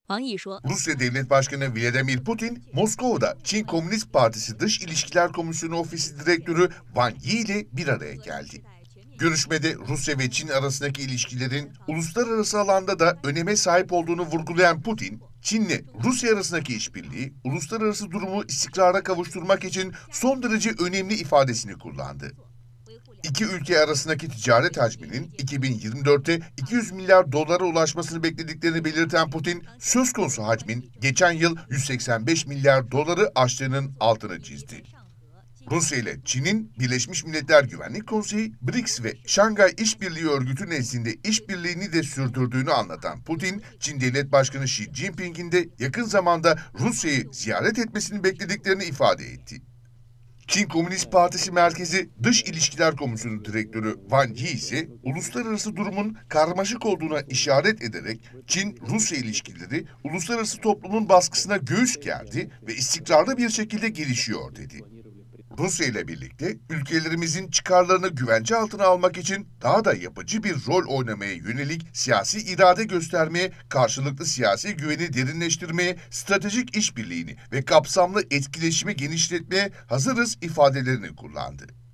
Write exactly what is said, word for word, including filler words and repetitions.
王毅说， Rusya Devlet Başkanı Vladimir Putin, Moskova'da Çin Komünist Partisi Dış İlişkiler Komisyonu Ofisi Direktörü Wang Yi ile bir araya geldi. Görüşmede Rusya ve Çin arasındaki ilişkilerin uluslararası alanda da öneme sahip olduğunu vurgulayan Putin, Çin'le Rusya arasındaki işbirliği, uluslararası durumu istikrara kavuşturmak için son derece önemli ifadesini kullandı. İki ülke arasındaki ticaret hacminin iki bin yirmi dörtte iki yüz milyar dolara ulaşmasını beklediklerini belirten Putin, söz konusu hacmin geçen yıl yüz seksen beş milyar doları aştığının altını çizdi. Rusya ile Çin'in Birleşmiş Milletler Güvenlik Konseyi, B R I C S ve Şangay İşbirliği Örgütü nezdinde işbirliğini de sürdürdüğünü anlatan Putin, Çin Devlet Başkanı Xi Jinping'in de yakın zamanda Rusya'yı ziyaret etmesini beklediklerini ifade etti. Çin Komünist Partisi Merkezi Dış İlişkiler Komisyonu Direktörü Wang Yi ise uluslararası durumun karmaşık olduğuna işaret ederek Çin-Rusya ilişkileri uluslararası toplumun baskısına göğüs gerdi ve istikrarlı bir şekilde gelişiyor dedi. Rusya ile birlikte ülkelerimizin çıkarlarını güvence altına almak için daha da yapıcı bir rol oynamaya yönelik siyasi irade göstermeye, karşılıklı siyasi güveni derinleştirmeye, stratejik işbirliğini ve kapsamlı etkileşimi genişletmeye hazırız ifadelerini kullandı.